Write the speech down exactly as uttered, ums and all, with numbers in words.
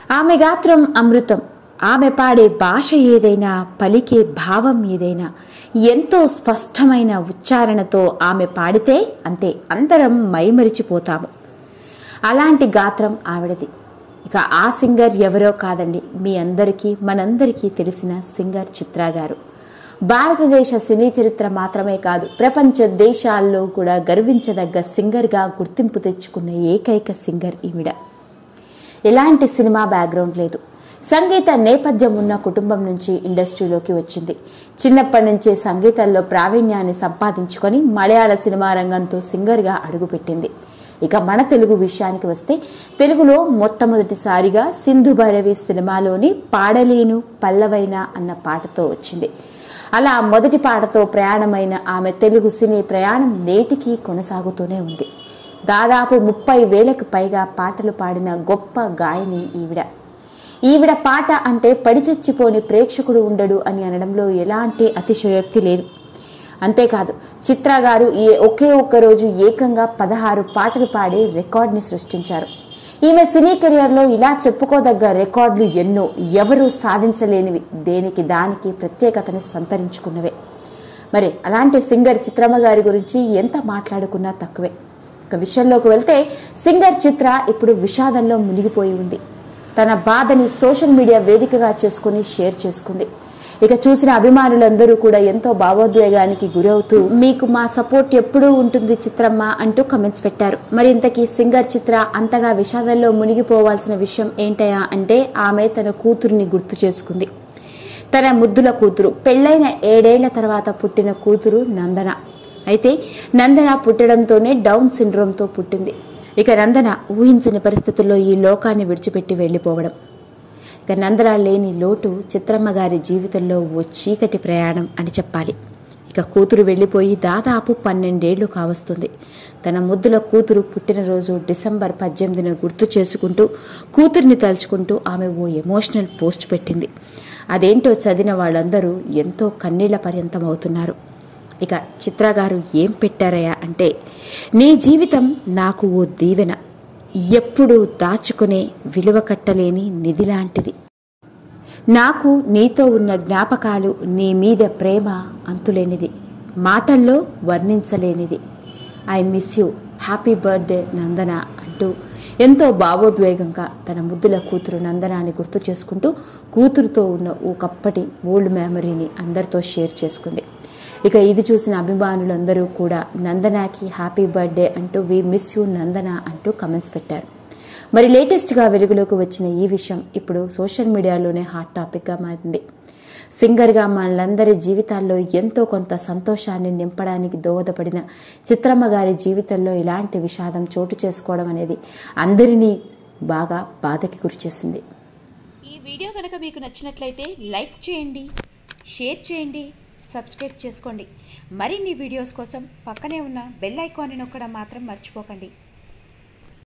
ఆమె గాత్రం అమృతం. ఆమె పాడే భాష ఏదైనా, పలికే భావం ఏదైనా ఎంతో స్పష్టమైన ఉచ్చారణతో ఆమె పాడితే అంతే, అందరం మైమరిచిపోతాము. అలాంటి గాత్రం ఆవిడది. ఇక ఆ సింగర్ ఎవరో కాదండి, మీ అందరికీ మనందరికీ తెలిసిన సింగర్ చిత్ర గారు. భారతదేశ సినీ చరిత్ర మాత్రమే కాదు, ప్రపంచ దేశాల్లో కూడా గర్వించదగ్గ సింగర్గా గుర్తింపు తెచ్చుకున్న ఏకైక సింగర్ ఈవిడ. ఎలాంటి సినిమా బ్యాక్గ్రౌండ్ లేదు, సంగీత నేపథ్యం ఉన్న కుటుంబం నుంచి ఇండస్ట్రీలోకి వచ్చింది. చిన్నప్పటి నుంచే సంగీతంలో ప్రావీణ్యాన్ని సంపాదించుకొని మలయాళ సినిమా రంగంతో సింగర్గా అడుగుపెట్టింది. ఇక మన తెలుగు విషయానికి వస్తే, తెలుగులో మొట్టమొదటిసారిగా సింధు భైరవి సినిమాలోని పాడలేను పల్లవైన అన్న పాటతో వచ్చింది. అలా మొదటి పాటతో ప్రయాణమైన ఆమె తెలుగు సినీ ప్రయాణం నేటికి కొనసాగుతూనే ఉంది. దాదాపు ముప్పై వేలకు పైగా పాటలు పాడిన గొప్ప గాయని ఈవిడ. ఈవిడ పాట అంటే పడిచచ్చిపోని ప్రేక్షకుడు ఉండడు అని అనడంలో ఎలాంటి అతిశయోక్తి లేదు. అంతేకాదు, చిత్ర గారు ఏ ఒకే ఒక్క రోజు ఏకంగా పదహారు పాటలు పాడి రికార్డుని సృష్టించారు. ఈమె సినీ కెరియర్లో ఇలా చెప్పుకోదగ్గ రికార్డులు ఎన్నో, ఎవరూ సాధించలేనివి, దేనికి దానికి ప్రత్యేకతను సంతరించుకున్నవే. మరి అలాంటి సింగర్ చిత్రమ్మ గారి గురించి ఎంత మాట్లాడుకున్నా తక్కువే. ఒక విషయంలోకి వెళ్తే, సింగర్ చిత్ర ఇప్పుడు విషాదంలో మునిగిపోయి ఉంది. తన బాధని సోషల్ మీడియా వేదికగా చేసుకుని షేర్ చేసుకుంది. ఇక చూసిన అభిమానులందరూ కూడా ఎంతో భావోద్వేగానికి గురవుతూ, మీకు మా సపోర్ట్ ఎప్పుడూ ఉంటుంది చిత్రమ్మ అంటూ కమెంట్స్ పెట్టారు. మరి ఇంతకీ సింగర్ చిత్ర అంతగా విషాదంలో మునిగిపోవాల్సిన విషయం ఏంటయా అంటే, ఆమె తన కూతురుని గుర్తు చేసుకుంది. తన ముద్దుల కూతురు, పెళ్లైన ఏడేళ్ల తర్వాత పుట్టిన కూతురు నందన. అయితే నందన పుట్టడంతోనే డౌన్ సిండ్రోమ్తో పుట్టింది. ఇక నందన ఊహించని పరిస్థితుల్లో ఈ లోకాన్ని విడిచిపెట్టి వెళ్లిపోవడం. ఇక నందన లేని లోటు చిత్రమ్మ గారి జీవితంలో ఓ చీకటి ప్రయాణం అని చెప్పాలి. ఇక కూతురు వెళ్లిపోయి దాదాపు పన్నెండేళ్లు కావస్తుంది. తన ముద్దుల కూతురు పుట్టినరోజు డిసెంబర్ పద్దెనిమిదిన గుర్తు చేసుకుంటూ, కూతురిని తలుచుకుంటూ ఆమె ఓ ఎమోషనల్ పోస్ట్ పెట్టింది. అదేంటో చదివిన వాళ్ళందరూ ఎంతో కన్నీళ్ల పర్యంతం అవుతున్నారు. ఇక చిత్ర గారు ఏం పెట్టారయ్యా అంటే, నీ జీవితం నాకు ఓ దీవెన, ఎప్పుడూ దాచుకునే విలువ కట్టలేని నిధి లాంటిది. నాకు నీతో ఉన్న జ్ఞాపకాలు, నీ మీద ప్రేమ అంతులేనిది, మాటల్లో వర్ణించలేనిది. I miss you, happy birthday Nandana అంటూ ఎంతో భావోద్వేగంగా తన ముద్దుల కూతురు నందనాన్ని గుర్తు చేసుకుంటూ, కూతురుతో ఉన్న ఒకప్పటి ఓల్డ్ మెమరీని అందరితో షేర్ చేసుకుంది. ఇక ఇది చూసిన అభిమానులందరూ కూడా నందనాకి హ్యాపీ బర్త్డే అంటూ వి మిస్ యూ నందన అంటూ కమెంట్స్ పెట్టారు. మరి లేటెస్ట్గా వెలుగులోకి వచ్చిన ఈ విషయం ఇప్పుడు సోషల్ మీడియాలోనే హాట్ టాపిక్గా మారింది. సింగర్గా మనందరి జీవితాల్లో ఎంతో కొంత సంతోషాన్ని నింపడానికి దోహదపడిన చిత్రమ్మ గారి జీవితంలో ఇలాంటి విషాదం చోటు చేసుకోవడం అనేది అందరినీ బాగా బాధకి గురిచేసింది. ఈ వీడియో కనుక మీకు నచ్చినట్లయితే లైక్ చేయండి, షేర్ చేయండి, సబ్స్క్రైబ్ చేసుకోండి. మరిన్ని వీడియోస్ కోసం పక్కనే ఉన్న బెల్ ఐకాన్ని నొక్కడం మాత్రం మర్చిపోకండి.